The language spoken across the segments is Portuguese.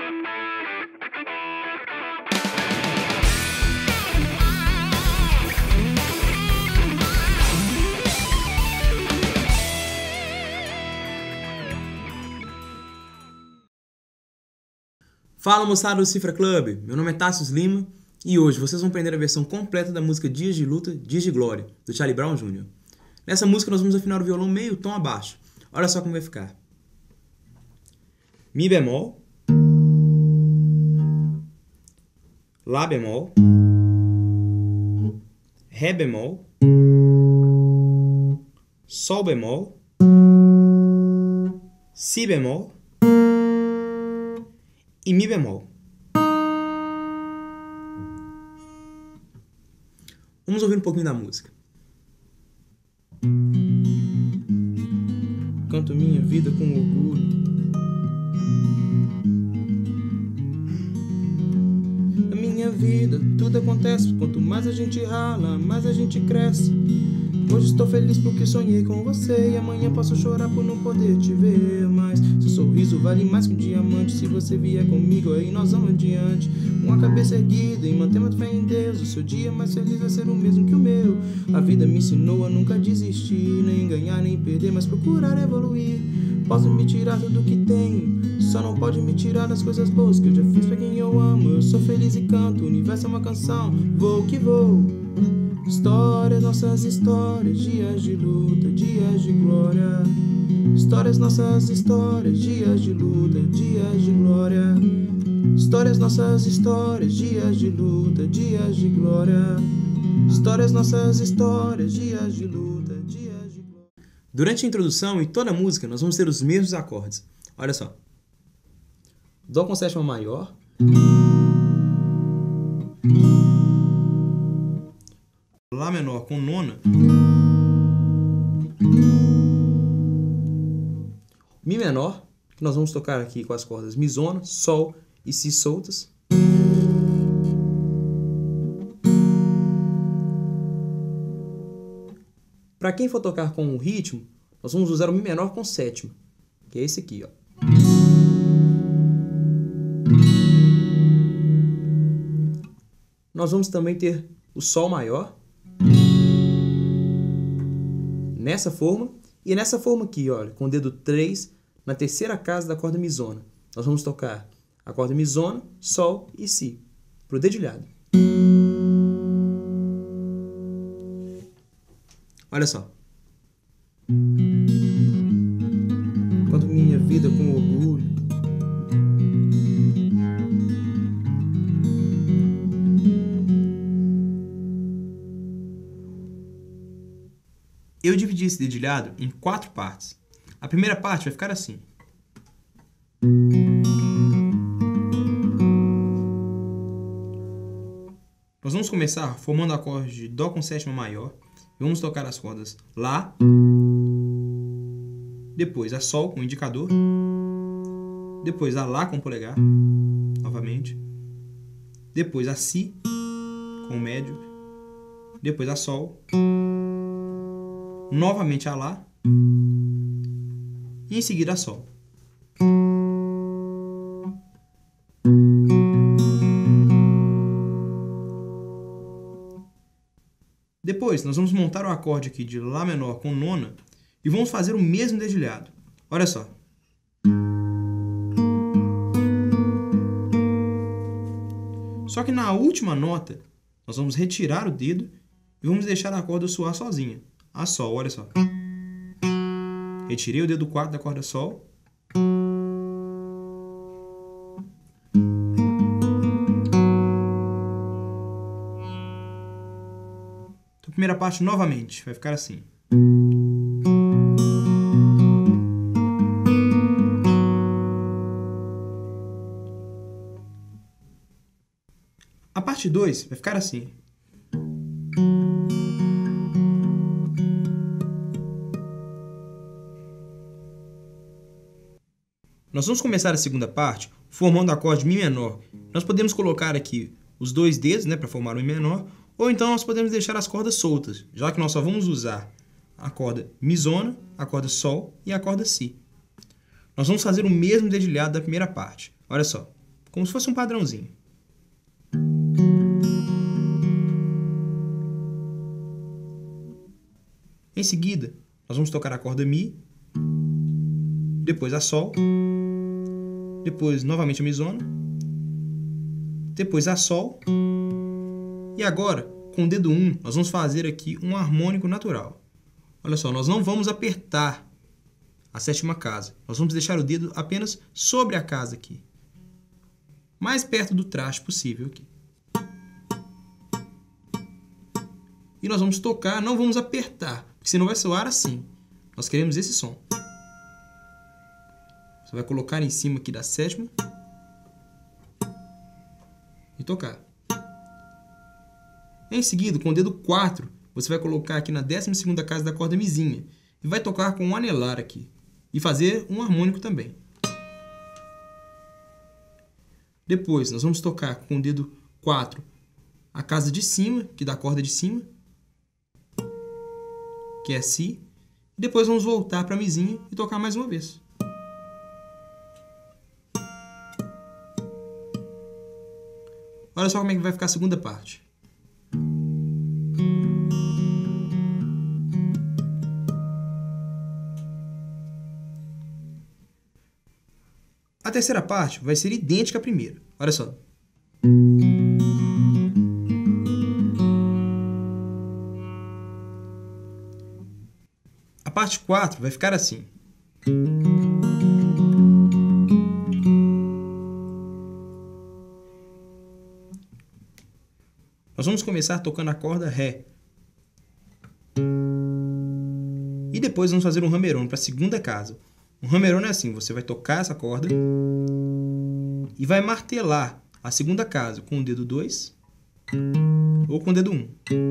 Fala, moçada do Cifra Club, meu nome é Tassius Lima e hoje vocês vão aprender a versão completa da música Dias de Luta, Dias de Glória, do Charlie Brown Jr. Nessa música nós vamos afinar o violão meio tom abaixo. Olha só como vai ficar. Mi bemol, Lá bemol, Ré bemol, Sol bemol, Si bemol e Mi bemol. Vamos ouvir um pouquinho da música. Canto minha vida com orgulho. Na minha vida tudo acontece. Quanto mais a gente rala, mais a gente cresce. Hoje estou feliz porque sonhei com você e amanhã posso chorar por não poder te ver mais. Seu sorriso vale mais que um diamante. Se você vier comigo aí nós vamos adiante. Com a cabeça erguida e mantemos fé em Deus. O seu dia mais feliz vai ser o mesmo que o meu. A vida me ensinou a nunca desistir, nem ganhar nem perder, mas procurar evoluir. Posso me tirar tudo que tenho, só não pode me tirar das coisas boas que eu já fiz pra quem eu amo. Eu sou feliz e canto, o universo é uma canção. Vou que vou. Histórias, nossas histórias, dias de luta, dias de glória. Histórias, nossas histórias, dias de luta, dias de glória. Histórias, nossas histórias, dias de luta, dias de glória. Histórias, nossas histórias, dias de luta, dias de glória. Durante a introdução e toda a música nós vamos ter os mesmos acordes. Olha só. Dó com sétima maior, Lá menor com nona, Mi menor, que nós vamos tocar aqui com as cordas Mizona, Sol e Si soltas. Para quem for tocar com o ritmo, nós vamos usar o Mi menor com sétima, que é esse aqui, ó. Nós vamos também ter o Sol maior nessa forma e nessa forma aqui, olha, com o dedo 3 na terceira casa da corda Mizona. Nós vamos tocar a corda Mizona, Sol e Si pro dedilhado. Olha só. Canto minha vida com orgulho. Eu dividi esse dedilhado em 4 partes. A primeira parte vai ficar assim. Nós vamos começar formando o acorde de Dó com sétima maior. E vamos tocar as cordas Lá, depois a Sol com o indicador, depois a Lá com o polegar, novamente, depois a Si com o médio, depois a Sol, novamente a Lá e em seguida a Sol. Depois nós vamos montar o acorde aqui de Lá menor com nona e vamos fazer o mesmo dedilhado. Olha só. Só que na última nota nós vamos retirar o dedo e vamos deixar a corda soar sozinha. A Sol, olha só. Retirei o dedo 4 da corda Sol. Então, primeira parte novamente, vai ficar assim. A parte 2 vai ficar assim. Nós vamos começar a segunda parte formando o acorde Mi menor. Nós podemos colocar aqui os 2 dedos, né, para formar o Mi menor, ou então nós podemos deixar as cordas soltas, já que nós só vamos usar a corda Mizona, a corda Sol e a corda Si. Nós vamos fazer o mesmo dedilhado da primeira parte. Olha só. como se fosse um padrãozinho. Em seguida, nós vamos tocar a corda Mi, depois a Sol, depois novamente a Mi-zona, depois a Sol, e agora, com o dedo 1, nós vamos fazer aqui um harmônico natural. Olha só, nós não vamos apertar a sétima casa, nós vamos deixar o dedo apenas sobre a casa aqui, mais perto do traste possível aqui. E nós vamos tocar, não vamos apertar, porque senão vai soar assim. Nós queremos esse som. Você vai colocar em cima aqui da sétima e tocar. Em seguida, com o dedo 4, você vai colocar aqui na 12ª casa da corda Mizinha e vai tocar com um anelar aqui e fazer um harmônico também. Depois, nós vamos tocar com o dedo 4 a casa de cima, que dá a corda de cima, que é Si. E depois vamos voltar para a Mizinha e tocar mais uma vez. Olha só como é que vai ficar a segunda parte. A terceira parte vai ser idêntica à primeira. Olha só. A parte 4 vai ficar assim. Nós vamos começar tocando a corda Ré. E depois vamos fazer um hammer-on para a segunda casa. Um hammer-on é assim, você vai tocar essa corda e vai martelar a segunda casa com o dedo 2 ou com o dedo 1.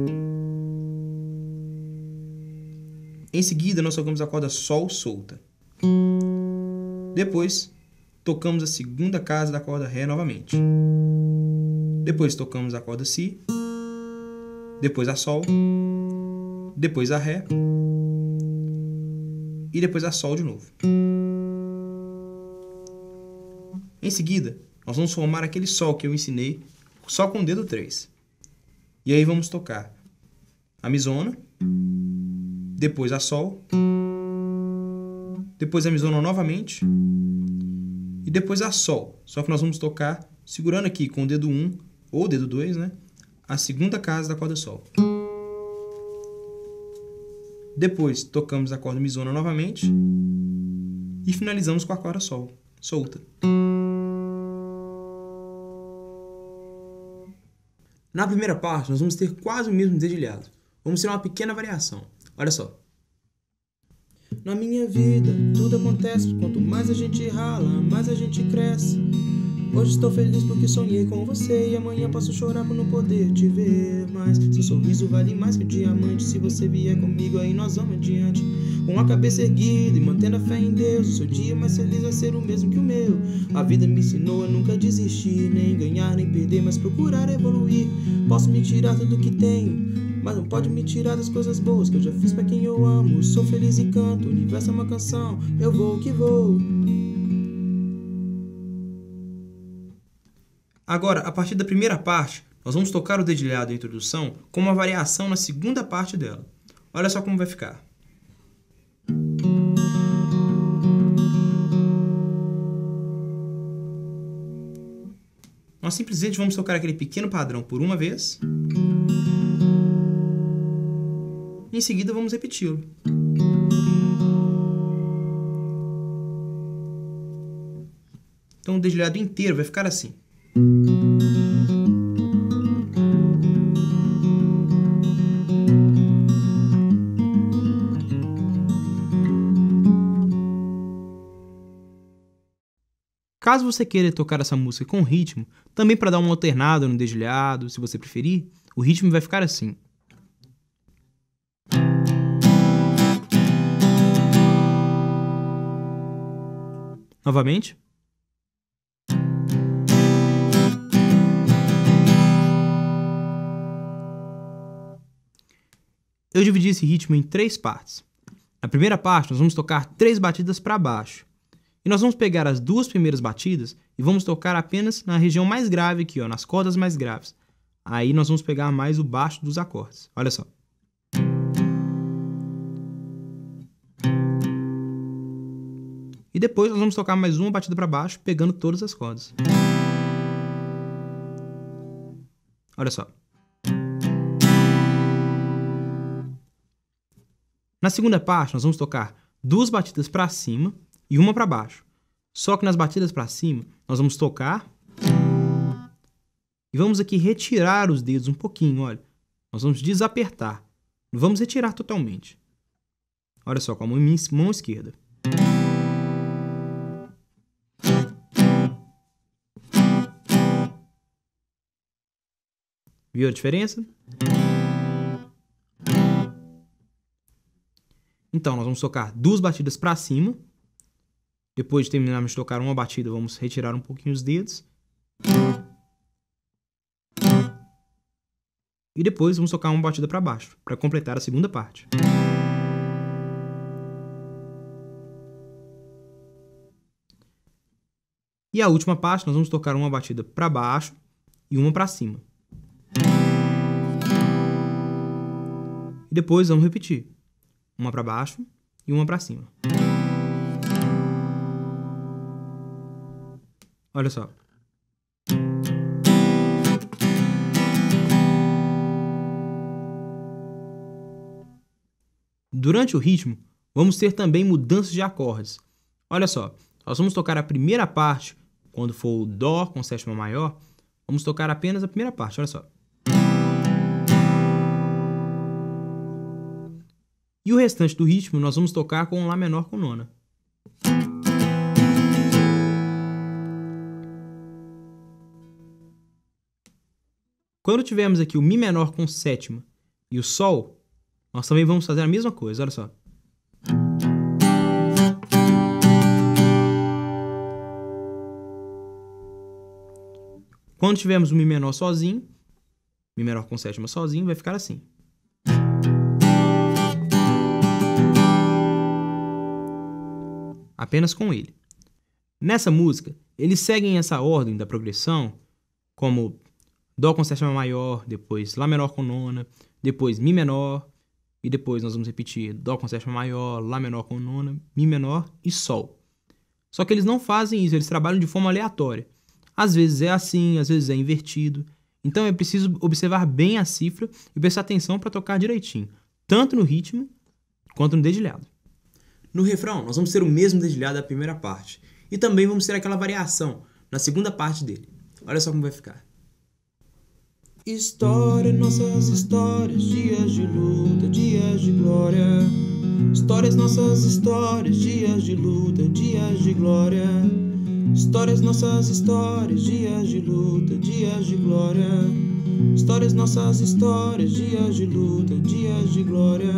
Em seguida, nós tocamos a corda Sol solta. Depois, tocamos a segunda casa da corda Ré novamente. Depois, tocamos a corda Si. Depois a Sol. Depois a Ré. E depois a Sol de novo. Em seguida, nós vamos formar aquele Sol que eu ensinei só com o dedo 3. E aí vamos tocar a Mi-zona, depois a Sol, depois a Mi-zona novamente e depois a Sol. Só que nós vamos tocar segurando aqui com o dedo 1 ou o dedo 2, né, a segunda casa da corda Sol. Depois tocamos a corda Mi-zona novamente e finalizamos com a corda Sol solta. Na primeira parte, nós vamos ter quase o mesmo dedilhado. Vamos ter uma pequena variação. Olha só. Na minha vida, tudo acontece. Quanto mais a gente rala, mais a gente cresce. Hoje estou feliz porque sonhei com você. E amanhã posso chorar por não poder te ver mais. Seu sorriso vale mais que um diamante. Se você vier comigo, aí nós vamos adiante. Com a cabeça erguida e mantendo a fé em Deus. O seu dia mais feliz vai ser o mesmo que o meu. A vida me ensinou a nunca desistir, nem ganhar, nem perder, mas procurar evoluir. Posso me tirar tudo que tenho, mas não pode me tirar das coisas boas que eu já fiz pra quem eu amo. Sou feliz e canto, o universo é uma canção. Eu vou que vou. Agora, a partir da primeira parte, nós vamos tocar o dedilhado da introdução com uma variação na segunda parte dela. Olha só como vai ficar. Nós simplesmente vamos tocar aquele pequeno padrão por uma vez. E em seguida vamos repeti-lo. Então o dedilhado inteiro vai ficar assim. Caso você queira tocar essa música com ritmo, também para dar uma alternada no dedilhado, se você preferir, o ritmo vai ficar assim. Novamente. Eu dividi esse ritmo em 3 partes. Na primeira parte, nós vamos tocar 3 batidas para baixo. E nós vamos pegar as duas primeiras batidas e vamos tocar apenas na região mais grave aqui, ó, nas cordas mais graves. Aí nós vamos pegar mais o baixo dos acordes. Olha só. E depois nós vamos tocar mais uma batida para baixo, pegando todas as cordas. Olha só. Na segunda parte, nós vamos tocar duas batidas para cima e uma para baixo. Só que nas batidas para cima, nós vamos tocar e vamos aqui retirar os dedos um pouquinho, olha. Nós vamos desapertar. Não vamos retirar totalmente. Olha só, com a mão esquerda. Viu a diferença? Então, nós vamos tocar duas batidas para cima. Depois de terminarmos de tocar uma batida, vamos retirar um pouquinho os dedos. E depois vamos tocar uma batida para baixo, para completar a segunda parte. E a última parte, nós vamos tocar uma batida para baixo e uma para cima. E depois vamos repetir. Uma para baixo e uma para cima. Olha só. Durante o ritmo, vamos ter também mudanças de acordes. Olha só, nós vamos tocar a primeira parte, quando for o Dó com sétima maior, vamos tocar apenas a primeira parte, olha só. E o restante do ritmo nós vamos tocar com Lá menor com nona. Quando tivermos aqui o Mi menor com sétima e o Sol, nós também vamos fazer a mesma coisa, olha só. Quando tivermos o Mi menor sozinho, Mi menor com sétima sozinho, vai ficar assim. Apenas com ele. Nessa música, eles seguem essa ordem da progressão, como Dó com sétima maior, depois Lá menor com nona, depois Mi menor, e depois nós vamos repetir Dó com sétima maior, Lá menor com nona, Mi menor e Sol. Só que eles não fazem isso, eles trabalham de forma aleatória. Às vezes é assim, às vezes é invertido. Então é preciso observar bem a cifra e prestar atenção para tocar direitinho, tanto no ritmo quanto no dedilhado. No refrão, nós vamos ter o mesmo dedilhado da primeira parte. E também vamos ter aquela variação na segunda parte dele. Olha só como vai ficar. História, nossas histórias, dias de luta, dias de glória. Histórias, nossas histórias, dias de luta, dias de glória. Histórias, nossas histórias, dias de luta, dias de glória. Histórias, nossas histórias, dias de luta, dias de glória.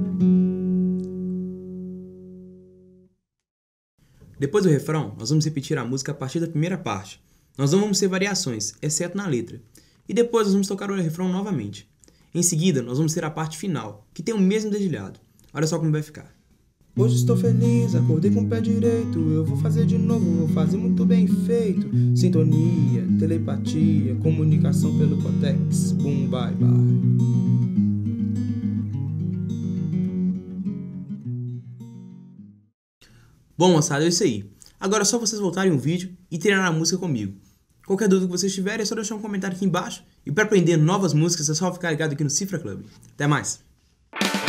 Depois do refrão, nós vamos repetir a música a partir da primeira parte. Nós não vamos ter variações, exceto na letra. E depois nós vamos tocar o refrão novamente. Em seguida, nós vamos ter a parte final, que tem o mesmo dedilhado. Olha só como vai ficar. Hoje estou feliz, acordei com o pé direito. Eu vou fazer de novo, vou fazer muito bem feito. Sintonia, telepatia, comunicação pelo Cotex. Boom, bye, bye. Bom, moçada, é isso aí. Agora é só vocês voltarem o vídeo e treinar a música comigo. Qualquer dúvida que vocês tiverem é só deixar um comentário aqui embaixo. E para aprender novas músicas é só ficar ligado aqui no Cifra Club. Até mais!